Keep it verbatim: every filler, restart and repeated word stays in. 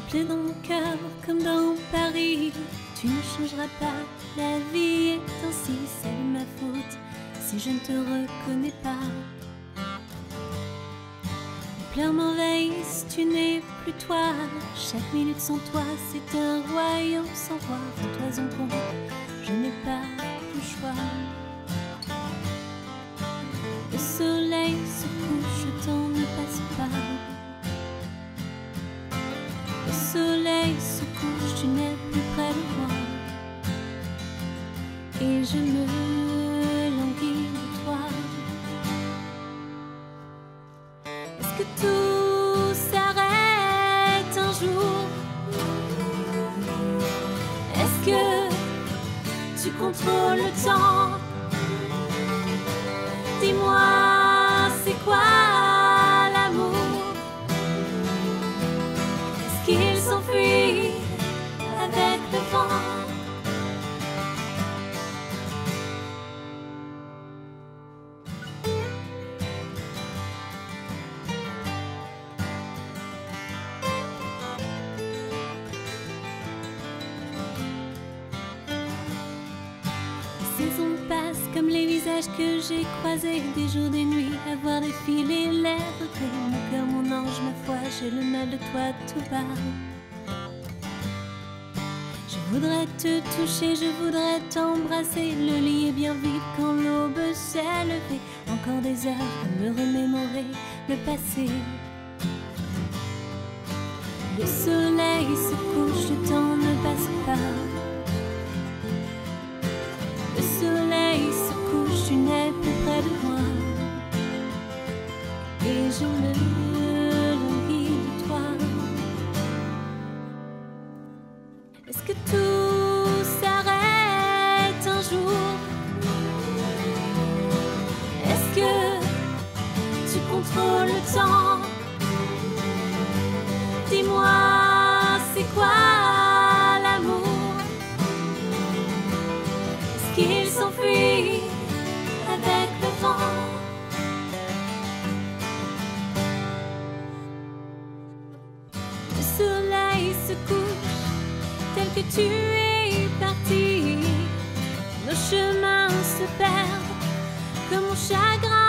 j'ai dans mon cœur comme dans Paris. Tu ne changeras pas, la vie est ainsi, c'est de ma faute si je ne te reconnais pas. Les pleurs m'envahissent, tu n'es plus toi. Chaque minute sans toi, c'est un royaume sans roi. Fais-toi en compte, je n'ai pas le choix. Le soleil se couche, le temps ne passe pas. Le soleil se couche, tu n'es plus près de moi. Et je me languis de toi. Est-ce que tout s'arrête un jour? Est-ce que tu contrôles le temps? Dis-moi, c'est quoi l'amour? Est-ce qu'il s'enfuit avec le vent? Les saisons passent comme les visages que j'ai croisés, des jours, des nuits, à voir défiler les regrets. Mon cœur, mon ange, ma foi, j'ai le mal de toi tout bas. Je voudrais te toucher, je voudrais t'embrasser. Le lit est bien vide quand l'aube s'est levée. Encore des heures à me remémorer le passé. Le soleil se couche, le temps ne passe pas. Le soleil se couche, tu n'es plus près de moi. Et je me languis de toi. Est-ce que tout s'arrête un jour? Est-ce que tu contrôles le temps? Dis-moi, c'est quoi l'amour? Est-ce qu'il s'enfuit avec le vent? Le soleil se couche tel que tu es parti. Nos chemins se perdent comme mon chagrin.